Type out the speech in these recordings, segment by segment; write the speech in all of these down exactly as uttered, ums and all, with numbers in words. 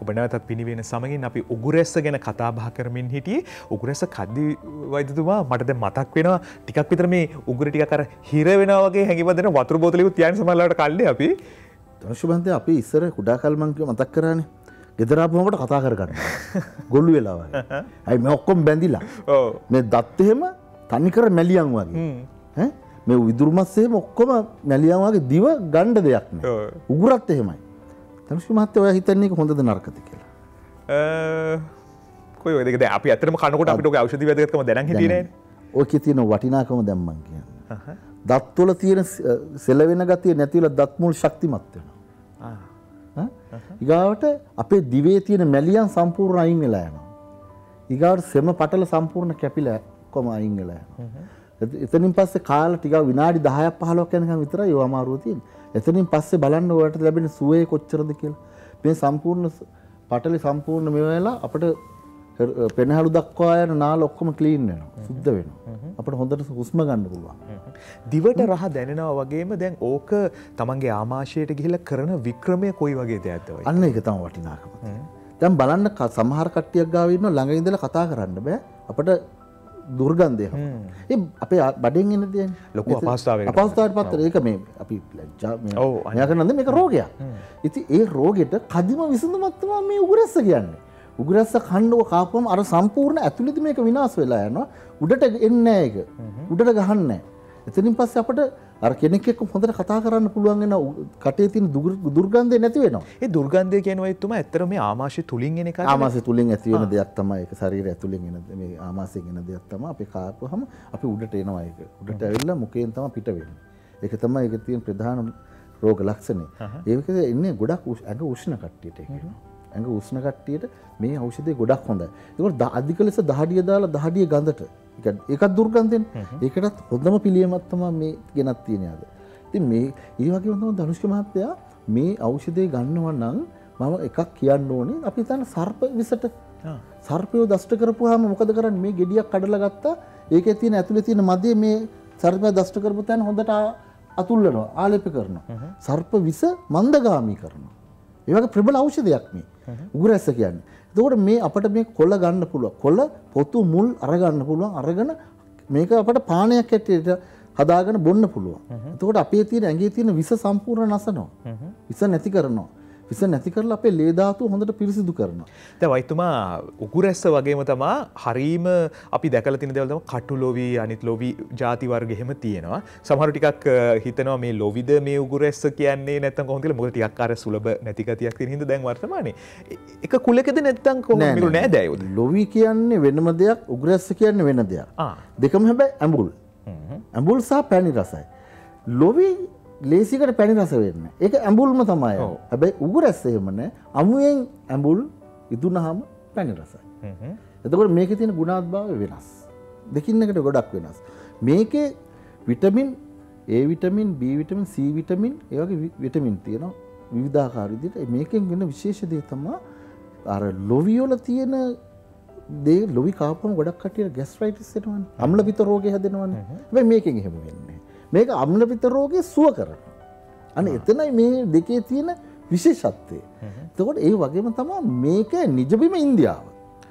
ඔබ නැවතත් පිනිවෙන සමගින් අපි උගුරැස්ස ගැන කතා බහ කරමින් හිටියේ. උගුරැස්ස කද්දි වෛද්‍යතුමා මට දැන් මතක් වෙනවා ටිකක් විතර මේ උගුර ටිකක් අර හිර වෙනවා වගේ හැඟීමක් දෙන වතුර බෝතලෙකුත් තියාගෙන සමහරවිට කල්ලේ අපි. ධනුෂ්මන්තේ අපි ඉස්සර කුඩා කාලේ මං කිව්ව මතක් කරානේ. ගෙදර ආපුවම අපට කතා කරගන්න. ගොළු වෙලා වගේ. අයි මේ ඔක්කොම බැඳිලා. ඔව්. මේ දත් එහෙම තනි කර මැලියන් වගේ. ඈ මේ විදුරු මස් එහෙම ඔක්කොම මැලියන් වගේ දිව ගන්න දෙයක් නෑ. උගුරත් එහෙමයි. ධනුෂ් මහත්තයා ඔයා හිතන්නේ කොහොඳද නරකද කියලා? අ කොයි වගේද දැන් අපි ඇත්තටම කනකොට අපිට ඔගේ ඖෂධි වැදගත්කම දැනන් හිටියේ නෑනේ. ඔකේ තියෙන වටිනාකම දැන් මං කියන්නේ. දත් වල තියෙන සෙලවෙන ගතිය නැතිවලා දත් මුල් ශක්තිමත් වෙනවා. ආ. ඊගාවට අපේ දිවේ තියෙන මැලියන් සම්පූර්ණ අයින් වෙලා යනවා. ඊගාවට සෙම පටල සම්පූර්ණ කැපිලා කොම අයින් වෙලා යනවා. එතනින් පස්සේ කාලා ටිකක් විනාඩි දහයක් පහළොවක් යනකම් විතරයි ඒව අමාරුව තියෙන්නේ. එතනින් පස්සේ බලන්න ඔයාලට ලැබෙන සුවේ කොච්චරද කියලා. මේ සම්පූර්ණ පටලේ සම්පූර්ණ මේ වෙලාව අපිට පෙනහළු දක්වා යන නාල ඔක්කොම ක්ලීන් වෙනවා. සුද්ධ වෙනවා. අපිට හොඳට හුස්ම ගන්න පුළුවන්. දිවට රහ දැනෙනවා වගේම දැන් ඕක තමන්ගේ ආමාශයට ගිහිල්ලා කරන වික්‍රමය කොයි වගේ දෙයක්ද වයි? අන්න ඒක තමයි වටිනාකම. දැන් බලන්න සමහර කට්ටියක් ගාව ඉන්නවා ළඟ ඉඳලා කතා කරන්න බෑ. අපිට දුර්ගන්ධය. ඒ අපේ බඩෙන් එන දෙයනේ. ලොකු අපහසුතාවයකට. අපහසුතාවයට පත් ඒක මේ අපි මේ ඔව් අනිවාර්යයෙන්ම මේක රෝගයක්. ඉතින් ඒ රෝගෙට කදිම විසඳුමක් තමයි මේ උගුරැස්ස කියන්නේ. උගුරැස්ස කන්නව කාපුවම අර සම්පූර්ණ ඇතුළත මේක විනාශ වෙලා යනවා. උඩට එන්නේ නැහැ ඒක. උඩට ගහන්නේ නැහැ. එතනින් පස්සේ අපිට අර කෙනෙක් එක්ක හොඳට කතා කරන්න පුළුවන් වෙන කටේ තියෙන දුර්ගන්ධය නැති වෙනවා. ඒ දුර්ගන්ධය කියන වයිතුම ඇත්තට මේ ආමාශය තුලින් එන එකද? ආමාශය තුලින් ඇති වෙන දෙයක් තමයි ඒක. ශරීරය ඇතුලෙන් එන මේ ආමාශයෙන් එන දෙයක් තමයි අපි කාපුවහම අපි උඩට එනවා ඒක. උඩට ඇවිල්ලා මුඛයෙන් තමයි පිට වෙන්නේ. ඒක තමයි ඒක තියෙන ප්‍රධාන රෝග ලක්ෂණය. ඒක ඉන්නේ ගොඩක් ඇඟ උෂ්ණ කට්ටියට ඒක. ඇඟ උෂ්ණ කට්ටියට මේ ඖෂධය ගොඩක් හොඳයි. ඒකට අධික ලෙස දහඩිය දාලා දහඩිය ගඳට ඒකත් දුර්ගන්ධෙන්නේ. ඒකටත් හොඳම පිළියමක් තමයි මේ ගෙනත් තියෙන්නේ අද. ඉතින් මේ ඒ වගේම තමයි ධනුෂ්ක මහත්තයා මේ ඖෂධය ගන්නවා නම් මම එකක් කියන්න ඕනේ. අපි හිතන්න සර්ප විසට සර්පයෝ දෂ්ට කරපුවාම මොකද කරන්නේ? මේ ගෙඩියක් කඩලා ගත්තා. ඒකේ තියෙන ඇතුලේ තියෙන මදේ මේ සර්පයා දෂ්ට කරපු තැන හොඳට අතුල්ලනවා, ආලේප කරනවා. සර්ප විස මන්දගාමී කරනවා. ඒ වගේ ප්‍රබල ඖෂධයක් මේ උගුරැස්ස කියන්නේ. එතකොට මේ අපිට මේ කොළ ගන්න පුළුවන්. කොළ පොතු මුල් අරගන්න පුළුවන්. අරගෙන මේක අපිට පානයක් ඇටියට හදාගෙන බොන්න පුළුවන්. එතකොට අපේ තියෙන ඇඟේ තියෙන විස සම්පූර්ණ නැසනවා. විස නැති කරනවා. විස නැති කරලා අපේ ලේ ධාතුව හොඳට පිරිසිදු කරනවා. දැන් වෛතුමා උගුරැස්ස වගේම තමයි හරීම අපි දැකලා තියෙන දේවල් තමයි කටු ලොවි අනිත් ලොවි ಜಾති වර්ග එහෙම තියෙනවා. සමහර ටිකක් හිතනවා මේ ලොවිද මේ උගුරැස්ස කියන්නේ නැත්නම් කොහොමද කියලා. මොකද ටිකක් අර සුලභ නැති ගතියක් තියෙන හින්දා දැන් වර්තමානයේ එක කුලකද නැත්නම් කොහොමද මේගොල්ලෝ නෑ දැයෝද? ලොවි කියන්නේ වෙනම දෙයක්, උගුරැස්ස කියන්නේ වෙන දෙයක්. දෙකම හැබැයි ඇඹුල්. ඇඹුල් සහ පැණි රසයි. ලොවි ලේසිකට පැණි රස වෙන්නේ. ඒක ඇඹුල්ම තමයි. හැබැයි උගුරැස්ස එහෙම නෑ. අමුයෙන් ඇඹුල් ඉදුණාම පැණි රසයි. එතකොට මේකේ තියෙන ගුණාත්භාවය වෙනස්. දෙකින් එකට ගොඩක් වෙනස්. මේකේ vitamin A vitamin, B vitamin, C vitamin, ඒ වගේ විටමින් තියෙනවා විවිධාකාර විදිහට. මේකෙන් වෙන විශේෂ දේ තමයි අර ලොවි වල තියෙන දේ ලොවි කාපුවම ගොඩක් කටියට ગેස්ට්‍රයිටිස් එනවනේ. අම්ල පිත්ත රෝගේ හැදෙනවනේ. හැබැයි මේකෙන් එහෙම වෙන්නේ මේක අම්ල පිත්ත රෝගේ සුව කරනවා. අනේ එතනයි මේ දෙකේ තියෙන විශේෂත්වය. එතකොට ඒ වගේම තමයි මේක නිජබිම ඉන්දියාව.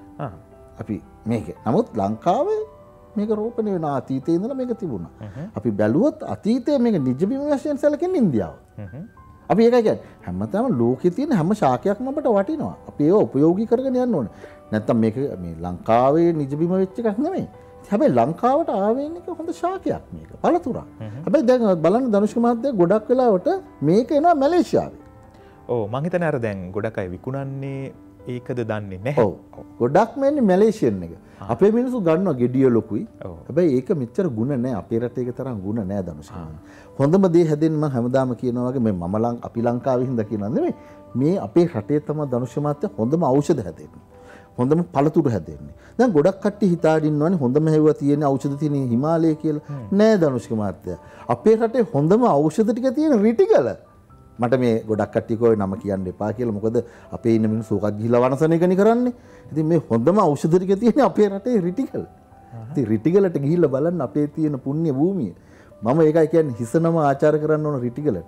අපි මේක. නමුත් ලංකාවේ මේක රෝපණය වෙන අතීතයේ ඉඳලා මේක තිබුණා. අපි බැලුවොත් අතීතයේ මේක නිජබිම වශයෙන් සැලකෙන්නේ ඉන්දියාව. අපි ඒකයි කියන්නේ හැමතැනම ලෝකේ තියෙන හැම ශාකයක්ම අපට වටිනවා. අපි ඒව ප්‍රයෝගී කරගෙන යන්න ඕනේ. නැත්තම් මේක මේ ලංකාවේ නිජබිම වෙච්ච එකක් නෙමෙයි. හැබැයි ලංකාවට ආවෙන එක හොඳ ශාකයක් මේක. පළතුරක්. හැබැයි දැන් බලන්න ධනුෂ්ක මහත්තයා ගොඩක් වෙලාවට මේක එනවා මැලේසියාවේ. ඔව් මං හිතන්නේ අර දැන් ගොඩක් අය විකුණන්නේ ඒකද දන්නේ නැහැ. ඔව්. ගොඩක්ම එන්නේ මැලේසියන් එක. අපේ මිනිස්සු ගන්නවා ගෙඩිය ලොකුයි. හැබැයි ඒක මෙච්චර ගුණ නැහැ. අපේ රටේ ඒක තරම් ගුණ නැහැ ධනුෂ්ක. හොඳම දේ හැදෙන්න මම හැමදාම කියනවා වගේ මේ මම ලං අපි ලංකාවේ හින්දා කියනවා නෙමෙයි. මේ අපේ රටේ තමයි ධනුෂ්ක මහත්තයා හොඳම ඖෂධ හැදෙන්නේ. හොඳම පළතුරු හැදෙන්නේ. දැන් ගොඩක් කට්ටිය හිතාගෙන ඉන්නවනේ හොඳම හැවුවා තියෙන ඖෂධ තියෙන හිමාලය කියලා. නෑ ධනුෂ්ක මහත්තයා. අපේ රටේ හොඳම ඖෂධ ටික තියෙන රිටිගල. මට මේ ගොඩක් කට්ටිය කෝයි නම කියන්න එපා කියලා. මොකද අපේ ඉන්න මිනිස්සු ඕකත් ගිහිලා වනසන එකනේ කරන්නේ. ඉතින් මේ හොඳම ඖෂධ ටික තියෙන අපේ රටේ රිටිගල. ඉතින් රිටිගලට ගිහිල්ලා බලන්න අපේ තියෙන පුණ්‍ය භූමිය. මම ඒකයි කියන්නේ හිසනම ආචාර කරන්න ඕන රිටිගලට.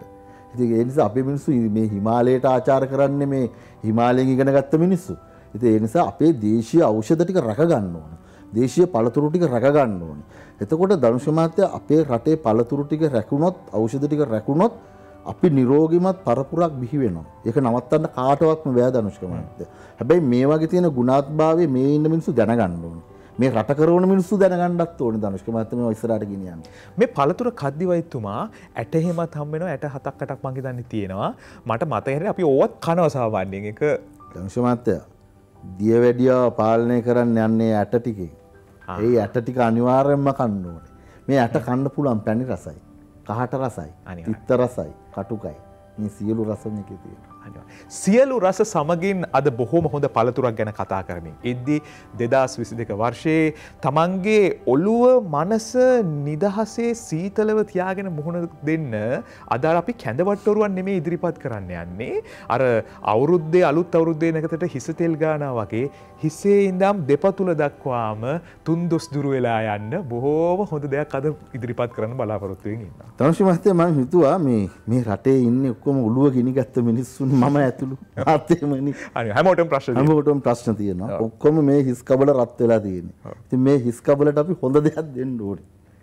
ඉතින් ඒ නිසා අපේ මිනිස්සු මේ හිමාලයට ආචාර කරන්නේ මේ හිමාලයෙන් ඉගෙන ගත්ත මිනිස්සු. ඉතින් ඒ නිසා අපේ දේශීය ඖෂධ ටික රැක ගන්න ඕන. දේශීය පළතුරු ටික රැක ගන්න ඕනේ. එතකොට ධනුෂ මහත්තයා අපේ රටේ පළතුරු ටික රැකුණොත් ඖෂධ ටික රැකුණොත් අපි නිරෝගීමත් පරපුරක් බිහි වෙනවා. ඒක නවත්තන්න කාටවත්ම බෑ ධනුෂ්ක මහත්තයා. හැබැයි මේ වගේ තියෙන ගුණාත්භාවය මේ ඉන්න මිනිස්සු දැනගන්න ඕනේ. මේ රට කරවන මිනිස්සු දැනගන්නත් ඕනේ ධනුෂ්ක මහත්තයා මේ ඉස්සරහට ගෙනියන්න. මේ පළතුර කද්දි වෛද්‍යතුමා ඇට එහෙමත් හම් වෙනවා ඇට හතක් අටක් මං හිතන්නේ තියෙනවා. මට මතකයි අපි ඕවත් කනවා සාමාන්‍යයෙන්. ඒක ධනුෂ්ක මහත්තයා දියවැඩියා පාලනය කරන්න යන්නේ ඇට ටිකේ. ඒ ඇට ටික අනිවාර්යයෙන්ම කන්න ඕනේ. මේ ඇට කන්න පුළුවන් පැණි රසයි, කහට රසයි, තිත්ත රසයි, කටුකයි. මේ සියලු රස මේකේ තියෙනවා. සියලු රස සමගින් අද බොහොම හොඳ පළතුරක් ගැන කතා කරමින් ඉද්දි දෙදාස් විසි දෙක වර්ෂයේ තමන්ගේ ඔළුව මනස නිදහසේ සීතලව තියාගෙන මුහුණ දෙන්න අද අපි කැඳවට්ටොරුවන් නෙමෙයි ඉදිරිපත් කරන්න යන්නේ. අර අවුරුද්දේ අලුත් අවුරුද්දේ නැකතට හිස තෙල් ගානවා වගේ හිසේ ඉඳන් දෙපතුල දක්වාම තුන් දොස් දුරු වෙලා යන්න බොහෝම හොඳ දෙයක් අද ඉදිරිපත් කරන්න බලාපොරොත්තු වෙමින් ඉන්නවා. තනුෂි මහත්තයා මම හිතුවා මේ මේ රටේ ඉන්නේ ඔක්කොම ඔළුව ගිනිගත්ත මිනිස්සුන් මම ඇතුළු ආතේමනි. අනේ හැමෝටම ප්‍රශ්න තියෙනවා. හැමෝටම ප්‍රශ්න තියෙනවා. ඔක්කොම මේ හිස් කබල රත් වෙලා තියෙන්නේ. ඉතින් මේ හිස් කබලට අපි හොඳ දෙයක් දෙන්න ඕනේ.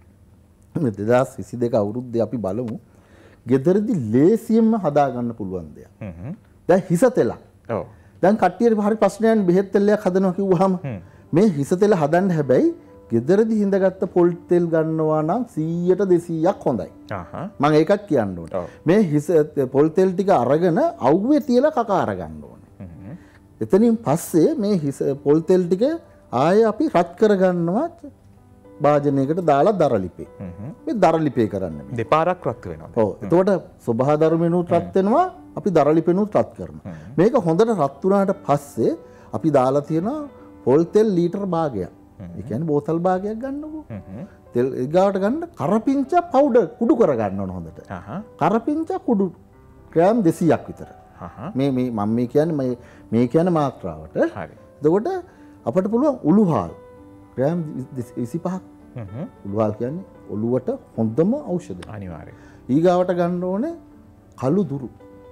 මේ දෙදාස් විසි දෙක අවුරුද්දේ අපි බලමු. ගෙදරදි ලේසියෙන්ම හදා ගන්න පුළුවන් දෙයක්. දැන් හිස තෙල. ඔව්. දැන් කට්ටියට හරි ප්‍රශ්නයක් බෙහෙත් තෙලයක් හදනවා කිව්වහම මේ හිස තෙල හදන්න හැබැයි ගෙදරදි හිඳගත්ත පොල් තෙල් ගන්නවා නම් සීයට දෙසීයක් හොඳයි. මම ඒකත් කියන්න ඕනේ. මේ හිස පොල් තෙල් ටික අරගෙන අවුවේ තියලා කකා අරගන්න ඕනේ. එතනින් පස්සේ මේ හිස පොල් තෙල් ටික ආයෙ අපි රත් කරගන්නවා භාජනයකට දාලා දරලිපේ. මේ දරලිපේ කරන්නේ. දෙපාරක් රත් වෙනවා. ඔව්. එතකොට සබහා ධර්මෙනුත් රත් වෙනවා අපි දරලිපෙනුත් රත් කරනවා. මේක හොඳට රත් වුණාට පස්සේ අපි දාලා තියෙනවා පොල් තෙල් ලීටර් භාගයක්. ඒ කියන්නේ බෝතල් භාගයක් ගන්නකො. තෙල් ඊගාවට ගන්න කරපිංචා පවුඩර් කුඩු කර ගන්න ඕන හොඳට. කරපිංචා කුඩු ග්‍රෑම් දෙසීයක් විතර. මේ මේ මම මේ කියන්නේ මේ මේ කියන්නේ මාත්‍රාවට. හරි. එතකොට අපිට පුළුවන් උළුහාල් ග්‍රෑම් විසිපහක්. උළුහාල් කියන්නේ ඔළුවට හොඳම ඖෂධය. අනිවාර්යයෙන්. ඊගාවට ගන්න ඕනේ කළු දුරු.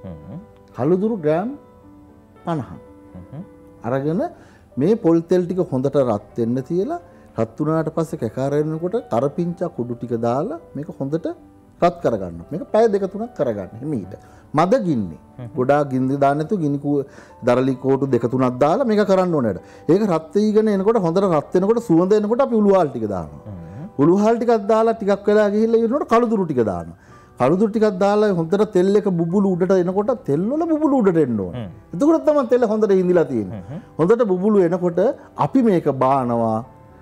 කළු දුරු ග්‍රෑම් පනහක්. අරගෙන මේ පොල් තෙල් ටික හොඳට රත් වෙන්න තියලා රත් වුණාට පස්සේ කැකාරෙනකොට කරපිංචා කුඩු ටික දාලා මේක හොඳට රත් කරගන්න. මේක පැය දෙක තුනක් කරගන්න. හිමීට. මද ගින්නේ. ගොඩාක් ගින්දි දාන්න නැතුව ගිනි දරලි කෝටු දෙක තුනක් දාලා මේක කරන්න ඕනේ. ඒක රත් වෙයිගෙන එනකොට හොඳට රත් වෙනකොට සුවඳ එනකොට අපි උළුහාල් ටික දානවා. උළුහාල් ටිකක් දාලා ටිකක් වෙලා ගිහිල්ලා ඉන්නකොට කළුදුරු ටික දානවා. කළුදුරු ටිකක් දාලා හොඳට තෙල් එක බුබුලු උඩට එනකොට තෙල් වල බුබුලු උඩට එන්න ඕනේ. එතකොට තමයි තෙල් හොඳට ඉඳිලා තියෙන්නේ. හොඳට බුබුලු එනකොට අපි මේක බානවා.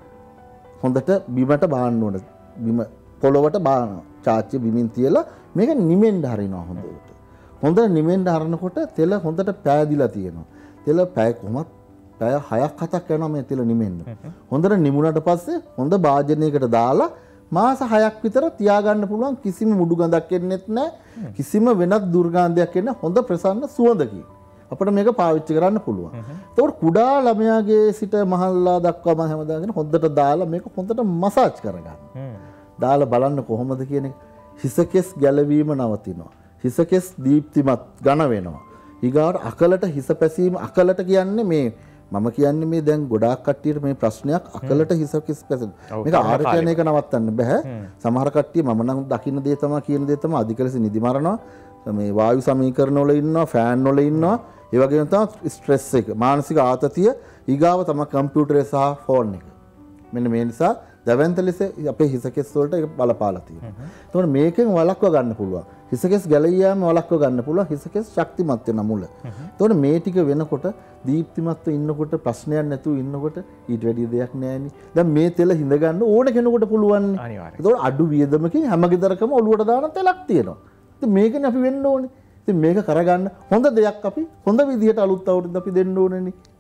හොඳට බිමට බාන්න ඕනේ. බිම පොළොවට බානවා. චාච්චි බිමින් තියලා මේක නිමෙන්න හරිනවා හොඳට. හොඳට නිමෙන්න හරනකොට තෙල හොඳට පෑදිලා තියෙනවා. තෙල පැය කොහොමත් පැය හයක් හතක් යනවා මේ තෙල නිමෙන්න. හොඳට නිමුණට පස්සේ හොඳ භාජනයකට දාලා මාස හයක් විතර තියාගන්න පුළුවන්. කිසිම මුඩු ගඳක් එන්නෙත් නැහැ. කිසිම වෙනත් දුර්ගන්ධයක් එන්නේ හොඳ ප්‍රසන්න සුවඳකින්. අපිට මේක පාවිච්චි කරන්න පුළුවන්. ඒතකොට කුඩා ළමයාගේ සිට මහල්ලා දක්වා මම හැමදාගෙන හොඳට දාලා මේක හොඳට මසාජ් කරගන්න. දාලා බලන්න කොහොමද කියන එක. හිසකෙස් ගැලවීම නවතිනවා. හිසකෙස් දීප්තිමත් ඝන වෙනවා. ඊගාට අකලට හිස පැසීම අකලට කියන්නේ මේ මම කියන්නේ මේ දැන් ගොඩාක් කට්ටියට මේ ප්‍රශ්නයක් අකලට හිසකෙස් පැසෙන. මේක ආර කියන එක නවත්තන්න බෑ. සමහර කට්ටිය මම නම් දකින්න දේ තමයි කියන දේ තමයි අධික ලෙස නිදි මරනවා. මේ වායු සමීකරණ වල ඉන්නවා, ෆෑන් වල ඉන්නවා. ඒ වගේම තමයි ස්ට්‍රෙස් එක, මානසික ආතතිය, ඊගාව තමයි කම්පියුටරේ සහ ෆෝන් එක. මෙන්න මේ නිසා දැවැන්ත ලෙස අපේ හිසකෙස් වලට ඒක බලපාලා තියෙනවා. ඒතකොට මේකෙන් වළක්ව ගන්න පුළුවන්. හිසකෙස් ගැලවියාම වළක්ව ගන්න පුළුවන්. හිසකෙස් ශක්තිමත් වෙන මුල. ඒතකොට මේ ටික වෙනකොට දීප්තිමත්ව ඉන්නකොට ප්‍රශ්නයක් නැතුව ඉන්නකොට ඊට වැඩි දෙයක් නෑනේ. දැන් මේ තෙල හිඳ ගන්න ඕන කෙනෙකුට පුළුවන්. අනිවාර්යයෙන්. ඒතකොට අඩු වියදමකින් හැම ගෙදරකම ඔලුවට දාන තෙලක් තියෙනවා. ඉතින් මේකනේ අපි වෙන්න ඕනේ. ඉතින් මේක කරගන්න හොඳ දෙයක් අපි හොඳ විදිහට අලුත් අවුරුද්ද අපි දෙන්න ඕනේනේ.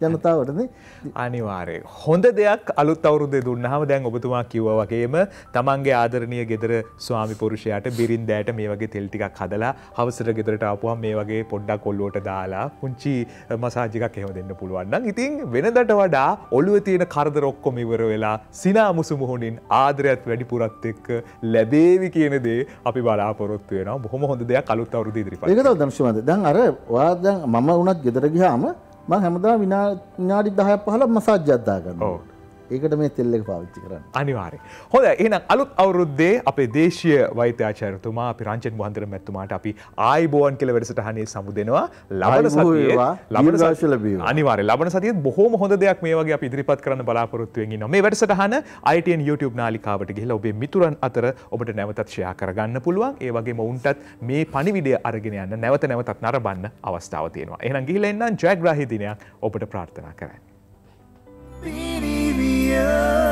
ජනතාවටනේ. අනිවාර්යයෙන්. හොඳ දෙයක් අලුත් අවුරුද්දේ දුන්නාම දැන් ඔබතුමා කිව්වා වගේම තමන්ගේ ආදරණීය ගෙදර ස්වාමි පුරුෂයාට බිරින්දෑට මේ වගේ තෙල් ටිකක් හදලා හවසට ගෙදරට ආපුවම මේ වගේ පොඩ්ඩක් ඔළුවට දාලා පුංචි මසාජ් එකක් එහෙම දෙන්න පුළුවන් නම් ඉතින් වෙනදට වඩා ඔළුවේ තියෙන කරදර ඔක්කොම ඉවර වෙලා සිනාමුසු මුහුණින් ආදරයත් වැඩිපුරත් එක්ක ලැබේවි කියන දේ අපි බලාපොරොත්තු වෙනවා. බොහොම හොඳ දෙයක් අලුත් අවුරුද්ද ඉදිරිපත්. ඒක තමයි ධනුෂ්මන්ත. දැන් අර ඔයා දැන් මම වුණත් ගෙදර ගියාම මම හැමදාම විනාඩි දහයක් පහළොක් මසාජ් එකක් දාගන්නවා. ඒකට මේ තෙල් එක පාවිච්චි කරන්න. අනිවාර්යයෙන්. හොඳයි. එහෙනම් අලුත් අවුරුද්දේ අපේ දේශීය වෛද්‍යාචාර්යතුමා අපි රංජන් මොහන්තර මැතිතුමාට අපි ආයිබෝවන් කියලා වැඩසටහනේ සමුදෙනවා. ලබන සතියේ ලබන සතියේ අනිවාර්යයෙන් ලබන සතියේ බොහොම හොඳ දෙයක් මේ වගේ අපි ඉදිරිපත් කරන්න බලාපොරොත්තු වෙමින් ඉන්නවා. මේ වැඩසටහන I T N YouTube නාලිකාවට ගිහිල්ලා ඔබේ මිතුරන් අතර ඔබට නැවතත් ෂෙයා කරගන්න පුළුවන්. ඒ වගේම උන්ටත් මේ පණිවිඩය අරගෙන යන්න නැවත නැවතත් නරඹන්න අවස්ථාව තියෙනවා. එහෙනම් ගිහිල්ලා එන්නම් ජයග්‍රාහී දිනයක් ඔබට ප්‍රාර්ථනා කරන්නේ. Yeah.